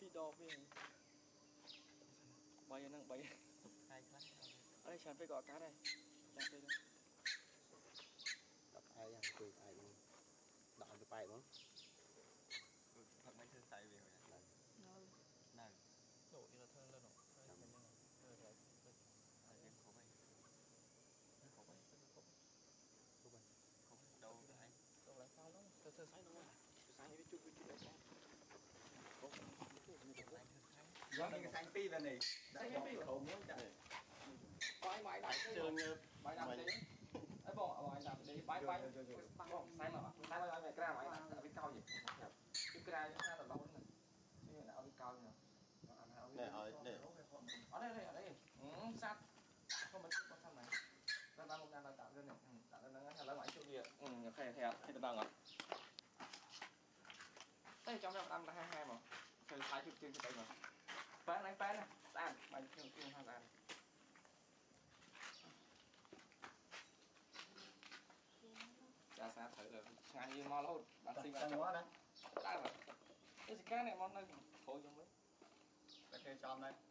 phi đo về bay năng bay ở đây chẳng phải gọi cá đây chẳng phải đâu đập ai ăn cười ai luôn đập được bài không thật mấy thứ sai về rồi này đổ thì là thơm lên rồi em không bay đâu đấy đâu lại sao lắm thơ sai đúng không sai với chút đấy sai giống như cái xanh pi là này xanh pi không muốn chạy bay máy đặt trường máy đặt đấy ấy bỏ máy đặt đấy bay bay bỏ sai mà sai mà mày ra máy đặt ở bên cao gì cái ra những ra là lâu nữa này là ở bên cao nữa này ở đây sát không mấy con sát này ra ba một ngàn là tạo ra này tạo ra nó là máy chỗ gì khe thì bằng à đây trong này là 22 mà thời thái chụp trên cái mà phá này tan bài chương hai tan ra sát thử rồi ngay như mo lâu bạn sinh ra quá đấy đã rồi cái gì cái này món này khổ giống đấy cái chơi chom đây